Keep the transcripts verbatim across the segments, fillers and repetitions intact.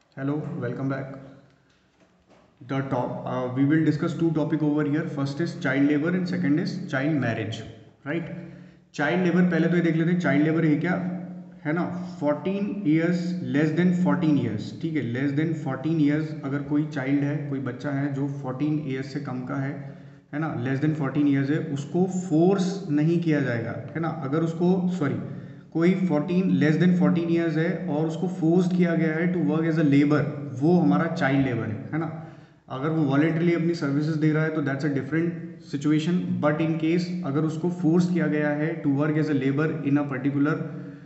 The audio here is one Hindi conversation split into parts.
Hello, welcome back. The top uh, we will discuss two topic over here. First is child labor and second is child marriage. Right? Child labor पहले तो ये देख लेते हैं child labor है क्या है ना fourteen years less than fourteen years. ठीक है, लेस देन fourteen years अगर कोई चाइल्ड है, कोई बच्चा है जो fourteen years से कम का है है ना, लेस देन fourteen years है, उसको फोर्स नहीं किया जाएगा है ना. अगर उसको सॉरी कोई fourteen less than fourteen years है और उसको फोर्स किया गया है to work as a labour, वो हमारा चाइल्ड लेबर है है ना. अगर वो वॉलेंटरली अपनी सर्विसेज दे रहा है तो that's a different situation. But in case अगर उसको फोर्स किया गया है to work as a labour in a particular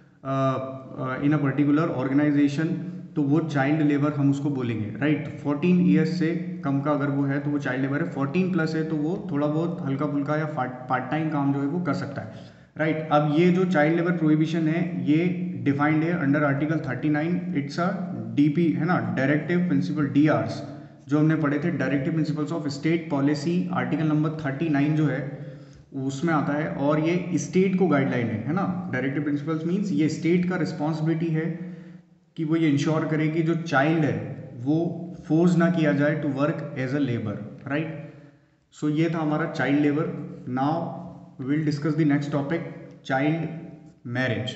in a particular organisation, तो वो चाइल्ड लेबर हम उसको बोलेंगे. राइट, फोर्टीन ईयर्स से कम का अगर वो है तो वो चाइल्ड लेबर है. फोर्टीन प्लस है तो वो थोड़ा बहुत हल्का फुल्का या पार्ट टाइम काम जो है वो कर सकता है. राइट right, अब ये जो चाइल्ड लेबर प्रोहिबिशन है ये डिफाइंड है under article thirty nine. It's a DP है ना, डायरेक्टिव प्रिंसिपल डी आर्स, जो हमने पढ़े थे directive principles of state policy. Article number thirty nine जो है उसमें आता है और ये स्टेट को गाइडलाइन है है ना. डायरेक्टिव प्रिंसिपल्स मीन्स ये स्टेट का रिस्पॉन्सिबिलिटी है कि वो ये इंश्योर करे कि जो चाइल्ड है वो फोर्स ना किया जाए to work as a labour. Right, so ये था हमारा child labour. Now we'll discuss the next topic, child marriage.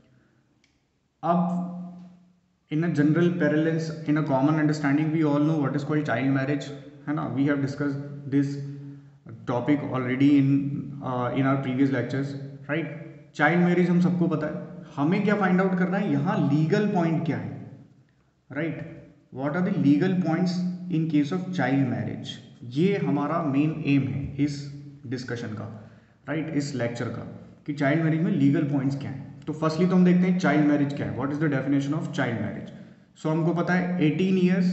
अब in a general parlance, in a common understanding, we all know what is called child marriage है ना. We have discussed this topic already in uh, in our previous lectures. Right, child marriage हम सबको पता है. हमें क्या फाइंड आउट करना है यहाँ, लीगल पॉइंट क्या है. Right, what are the legal points in case of child marriage, ये हमारा मेन एम है इस डिस्कशन का. राइट right, इस लेक्चर का कि चाइल्ड मैरिज में लीगल पॉइंट्स क्या हैं. तो फर्स्टली तो हम देखते हैं चाइल्ड मैरिज क्या है, what is the definition of child marriage. So हमको पता है एटीन ईयर्स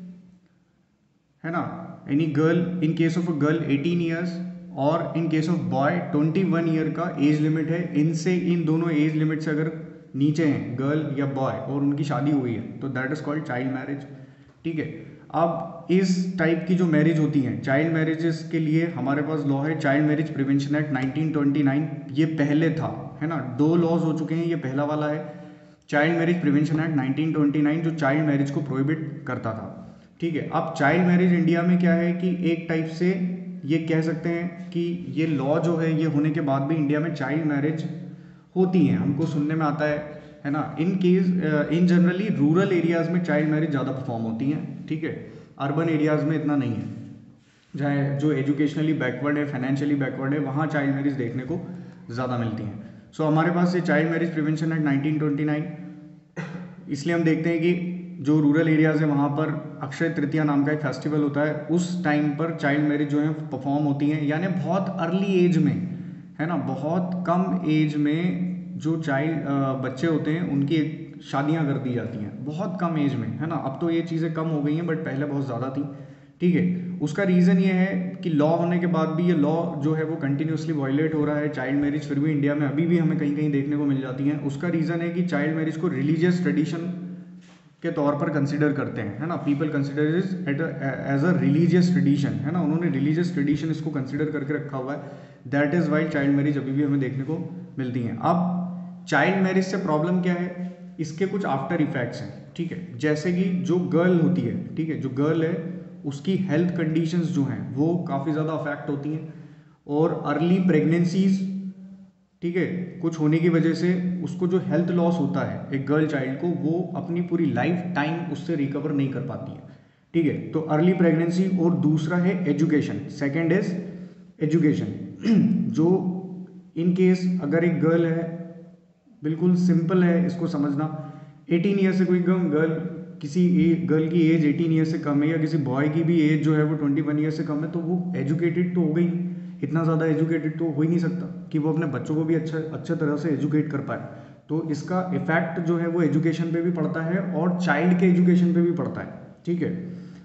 है ना, any girl in case of a girl eighteen years और in case of boy twenty one year का एज लिमिट है. इनसे इन दोनों एज लिमिट से अगर नीचे हैं गर्ल या बॉय और उनकी शादी हुई है तो that is called child marriage. ठीक है, अब इस टाइप की जो मैरिज होती हैं चाइल्ड मैरिजेस के लिए हमारे पास लॉ है child marriage prevention act nineteen twenty nine. ये पहले था है ना, दो लॉज हो चुके हैं, ये पहला वाला है child marriage prevention act nineteen twenty nine जो चाइल्ड मैरिज को प्रोहिबिट करता था. ठीक है, अब चाइल्ड मैरिज इंडिया में क्या है कि एक टाइप से ये कह सकते हैं कि ये लॉ जो है ये होने के बाद भी इंडिया में चाइल्ड मैरिज होती हैं, हमको सुनने में आता है है ना. In case in generally rural areas में चाइल्ड मैरिज ज़्यादा परफॉर्म होती हैं. ठीक है, अर्बन एरियाज में इतना नहीं है. जहाँ जो एजुकेशनली बैकवर्ड है, फाइनेंशियली बैकवर्ड है, वहाँ चाइल्ड मैरिज देखने को ज़्यादा मिलती हैं. सो so, हमारे पास ये child marriage prevention act nineteen twenty nine, इसलिए हम देखते हैं कि जो रूरल एरियाज है वहाँ पर अक्षय तृतीया नाम का एक फेस्टिवल होता है. उस टाइम पर चाइल्ड मैरिज जो है परफॉर्म होती हैं, यानी बहुत अर्ली एज में है ना, बहुत कम एज में जो चाइल्ड बच्चे होते हैं उनकी शादियां कर दी जाती हैं बहुत कम एज में है ना. अब तो ये चीज़ें कम हो गई हैं बट पहले बहुत ज़्यादा थी. ठीक है, उसका रीज़न ये है कि लॉ होने के बाद भी ये लॉ जो है वो कंटिन्यूसली वायलेट हो रहा है. चाइल्ड मैरिज फिर भी इंडिया में अभी भी हमें कहीं कहीं देखने को मिल जाती हैं. उसका रीज़न है कि चाइल्ड मैरिज को रिलीजियस ट्रेडिशन के तौर पर कंसिडर करते हैं है ना. People consider is at as a religious tradition है ना, उन्होंने रिलीजियस ट्रेडिशन इसको कंसिडर करके रखा हुआ है. That is why child marriage अभी भी हमें देखने को मिलती हैं. अब चाइल्ड मैरिज से प्रॉब्लम क्या है, इसके कुछ आफ्टर इफेक्ट्स हैं. ठीक है, जैसे कि जो गर्ल होती है, ठीक है, जो गर्ल है उसकी हेल्थ कंडीशंस जो हैं वो काफ़ी ज़्यादा अफेक्ट होती हैं और अर्ली प्रेगनेंसीज, ठीक है, कुछ होने की वजह से उसको जो हेल्थ लॉस होता है एक गर्ल चाइल्ड को, वो अपनी पूरी लाइफ टाइम उससे रिकवर नहीं कर पाती है. ठीक है, तो अर्ली प्रेगनेंसी. और दूसरा है एजुकेशन, सेकेंड इज एजुकेशन. जो इन केस अगर एक गर्ल है, बिल्कुल सिंपल है इसको समझना, एटीन ईयर से कोई गर्ल किसी गर्ल की एज एटीन ईयर से कम है या किसी बॉय की भी एज जो है वो ट्वेंटी वन ईयर से कम है, तो वो एजुकेटेड तो हो गई. इतना ज़्यादा एजुकेटेड तो हो ही नहीं सकता कि वो अपने बच्चों को भी अच्छा अच्छे तरह से एजुकेट कर पाए. तो इसका इफेक्ट जो है वो एजुकेशन पे भी पड़ता है और चाइल्ड के एजुकेशन पे भी पड़ता है. ठीक है,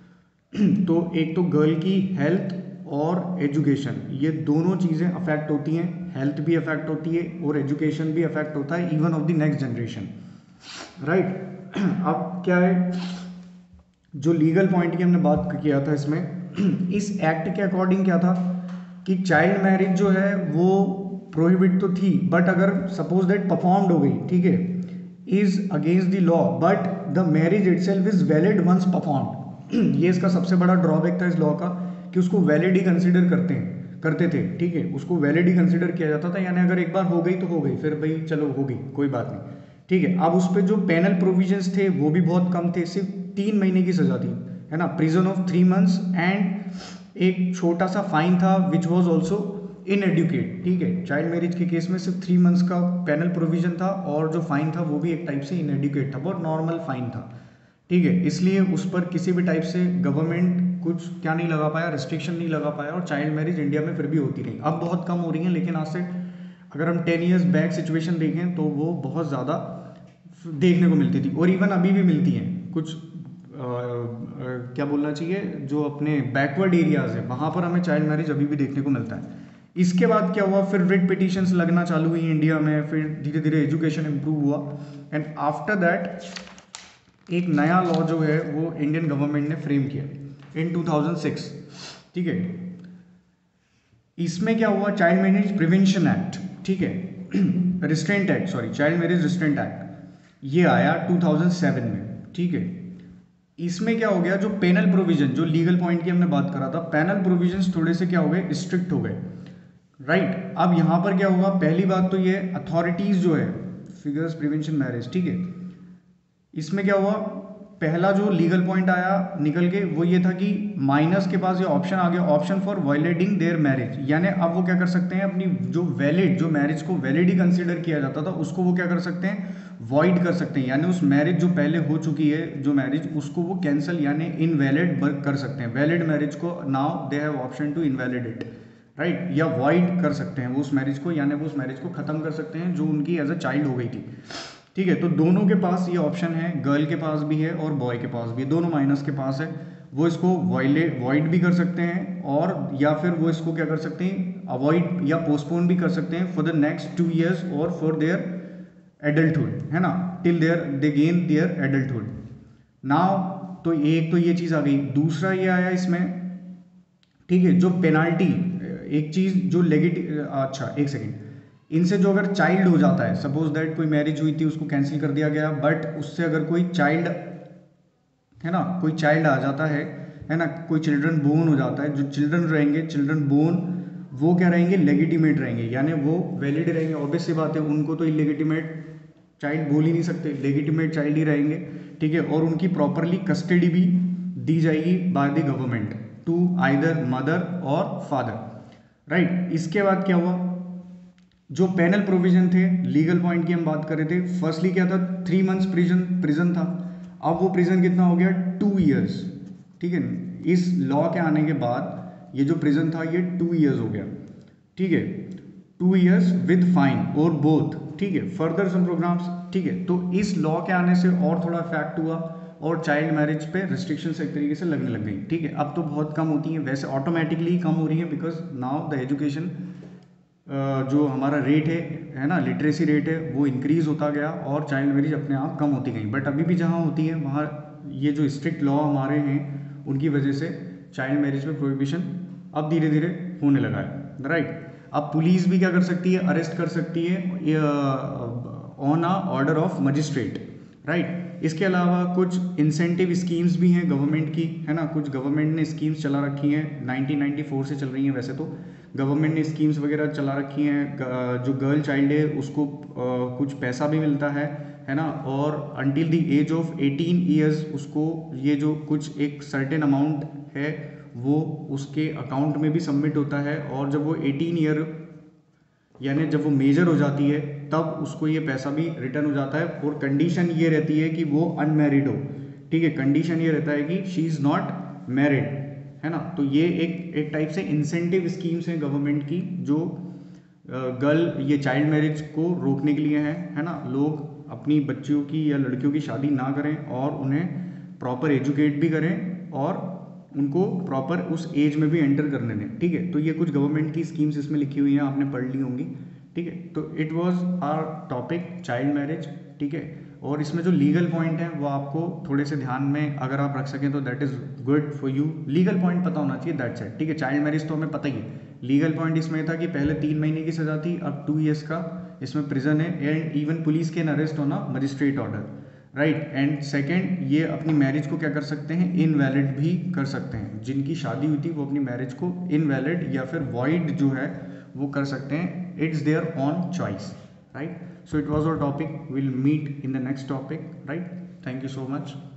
तो एक तो गर्ल की हेल्थ और एजुकेशन, ये दोनों चीज़ें अफेक्ट होती हैं. हेल्थ भी अफेक्ट होती है और एजुकेशन भी अफेक्ट होता है even of the next generation. Right, अब क्या है जो लीगल पॉइंट की हमने बात किया था इसमें, इस एक्ट के अकॉर्डिंग क्या था कि चाइल्ड मैरिज जो है वो प्रोहिबिट तो थी, बट अगर सपोज दैट परफॉर्म्ड हो गई, ठीक है, is against the law but the marriage itself is valid once performed. ये इसका सबसे बड़ा ड्रॉबैक था इस लॉ का कि उसको वैलिड ही कंसिडर करते हैं करते थे, ठीक है, उसको वैलिड ही कंसिडर किया जाता था, यानी अगर एक बार हो गई तो हो गई, फिर भाई चलो हो गई कोई बात नहीं, ठीक है। अब उस पर जो पेनल प्रोविजंस थे वो भी बहुत कम थे, सिर्फ तीन महीने की सजा थी, है ना, prison of three months and एक छोटा सा फाइन था विच वॉज ऑल्सो इनएडुकेट, ठीक है। चाइल्ड मैरिज के केस में सिर्फ थ्री मंथ्स का पेनल प्रोविजन था और जो फाइन था वो भी एक टाइप से इनएडुकेट था, बहुत नॉर्मल फाइन था, ठीक है। इसलिए उस पर किसी भी टाइप से गवर्नमेंट कुछ क्या नहीं लगा पाया, रिस्ट्रिक्शन नहीं लगा पाया, और चाइल्ड मैरिज इंडिया में फिर भी होती रही। अब बहुत कम हो रही है, लेकिन आज से अगर हम टेन ईयर्स बैक सिचुएशन देखें तो वो बहुत ज़्यादा देखने को मिलती थी, और इवन अभी भी मिलती हैं कुछ आ, आ, क्या बोलना चाहिए, जो अपने बैकवर्ड एरियाज है वहाँ पर हमें चाइल्ड मैरिज अभी भी देखने को मिलता है। इसके बाद क्या हुआ, फिर रिट पिटिशंस लगना चालू हुई इंडिया में, फिर धीरे धीरे एजुकेशन इम्प्रूव हुआ, एंड आफ्टर दैट एक नया लॉ जो है वो इंडियन गवर्नमेंट ने फ्रेम किया इन टू थाउजेंड सिक्स, ठीक है। इसमें क्या हुआ, चाइल्ड मैरिज प्रिवेंशन एक्ट, ठीक है, restraint act, sorry child marriage restraint act, ये आया टू थाउजेंड सेवन में, ठीक है। इसमें क्या हो गया, जो पेनल प्रोविजन, जो लीगल पॉइंट की हमने बात करा था, पेनल प्रोविजंस थोड़े से क्या हो गए, स्ट्रिक्ट हो गए, राइट। अब यहाँ पर क्या होगा, पहली बात तो ये अथॉरिटीज जो है फिगर्स प्रिवेंशन मैरिज, ठीक है, इसमें क्या हुआ, पहला जो लीगल पॉइंट आया निकल के वो ये था कि माइनर्स के पास ये ऑप्शन आ गया, option for violating their marriage, यानी अब वो क्या कर सकते हैं, अपनी जो वैलिड, जो मैरिज को वैलिड ही कंसीडर किया जाता था उसको वो क्या कर सकते हैं, वॉइड कर सकते हैं, यानी उस मैरिज जो पहले हो चुकी है जो मैरिज, उसको वो कैंसिल यानी इनवैलिड कर सकते हैं। वैलिड मैरिज को now they have option to invalid it, right, या वॉइड कर सकते हैं वो उस मैरिज को, यानी वो उस मैरिज को खत्म कर सकते हैं जो उनकी एज अ चाइल्ड हो गई थी, ठीक है। तो दोनों के पास ये ऑप्शन है, गर्ल के पास भी है और बॉय के पास भी है, दोनों माइनस के पास है, वो इसको वॉइले वॉइड भी कर सकते हैं, और या फिर वो इसको क्या कर सकते हैं, अवॉइड या पोस्टपोन भी कर सकते हैं for the next two years और फॉर देयर एडल्टहुड, है ना, till there they gain their adulthood. Now तो एक तो ये चीज़ आ गई, दूसरा ये आया इसमें, ठीक है, जो पेनाल्टी, एक चीज़ जो लेगिट, अच्छा एक सेकेंड, इनसे जो अगर चाइल्ड हो जाता है, सपोज दैट कोई मैरिज हुई थी उसको कैंसिल कर दिया गया, बट उससे अगर कोई चाइल्ड, है ना, कोई चाइल्ड आ जाता है है ना, कोई चिल्ड्रन बोर्न हो जाता है, जो चिल्ड्रन रहेंगे, चिल्ड्रन बोर्न वो क्या रहेंगे, लेगिटिमेट रहेंगे, यानी वो वैलिड रहेंगे। ऑब्वियस सी बात है, उनको तो इलेगिटिमेट चाइल्ड बोल ही नहीं सकते, लेगिटिमेट चाइल्ड ही रहेंगे, ठीक है, और उनकी प्रॉपरली कस्टडी भी दी जाएगी by the government to either mother और फादर, राइट। इसके बाद क्या हुआ, जो पेनल प्रोविजन थे, लीगल पॉइंट की हम बात कर रहे थे, फर्स्टली क्या था, थ्री मंथ्स प्रिजन प्रिजन था, अब वो प्रिजन कितना हो गया, टू इयर्स, ठीक है। इस लॉ के आने के बाद ये जो प्रिजन था ये टू इयर्स हो गया, ठीक है, टू इयर्स विद फाइन और बोथ, ठीक है, फर्दर सम प्रोग्राम्स, ठीक है। तो इस लॉ के आने से और थोड़ा इफेक्ट हुआ और चाइल्ड मैरिज पे रिस्ट्रिक्शंस एक तरीके से लगने लग गई, ठीक है। अब तो बहुत कम होती हैं, वैसे ऑटोमेटिकली कम हो रही है, बिकॉज नाउ द एजुकेशन जो हमारा रेट है है ना, लिटरेसी रेट है, वो इंक्रीज होता गया और चाइल्ड मैरिज अपने आप कम होती गई। बट अभी भी जहाँ होती है वहाँ ये जो स्ट्रिक्ट लॉ हमारे हैं उनकी वजह से चाइल्ड मैरिज में प्रोहिबिशन अब धीरे धीरे होने लगा है, राइट। अब पुलिस भी क्या कर सकती है, अरेस्ट कर सकती है on a order of magistrate, right. इसके अलावा कुछ इंसेंटिव स्कीम्स भी हैं गवर्नमेंट की, है ना, कुछ गवर्नमेंट ने स्कीम्स चला रखी हैं, नाइनटीन नाइंटी फोर से चल रही हैं वैसे तो, गवर्नमेंट ने स्कीम्स वगैरह चला रखी हैं। जो गर्ल चाइल्ड है उसको आ, कुछ पैसा भी मिलता है है ना, और until the age of eighteen years उसको ये जो कुछ एक सर्टेन अमाउंट है वो उसके अकाउंट में भी सबमिट होता है, और जब वो एटीन ईयर यानी जब वो मेजर हो जाती है तब उसको ये पैसा भी रिटर्न हो जाता है, और कंडीशन ये रहती है कि वो अनमैरिड हो, ठीक है, कंडीशन ये रहता है कि शी इज़ नॉट मैरिड, है ना। तो ये एक एक टाइप से इंसेंटिव स्कीम्स हैं गवर्नमेंट की जो गर्ल ये चाइल्ड मैरिज को रोकने के लिए है है ना। लोग अपनी बच्चियों की या लड़कियों की शादी ना करें और उन्हें प्रॉपर एजुकेट भी करें और उनको प्रॉपर उस एज में भी एंटर करने दें, ठीक है। तो ये कुछ गवर्नमेंट की स्कीम्स इसमें लिखी हुई हैं, आपने पढ़ ली होंगी, ठीक है। तो it was our topic child marriage, ठीक है। और इसमें जो लीगल पॉइंट हैं वो आपको थोड़े से ध्यान में अगर आप रख सकें तो that is good for you. Legal point पता होना चाहिए, दैट्स इट, ठीक है। चाइल्ड मैरिज तो हमें पता ही है, लीगल पॉइंट इसमें था कि पहले तीन महीने की सज़ा थी, अब टू ईयर्स का इसमें प्रिजन है, and even police can arrest on a magistrate order, right. And second, ये अपनी मैरिज को क्या कर सकते हैं, इनवैलिड भी कर सकते हैं। जिनकी शादी हुई थी वो अपनी मैरिज को इनवैलिड या फिर वॉइड जो है वो कर सकते हैं। It's their own choice, right. So it was our topic, will meet in the next topic, right. Thank you so much.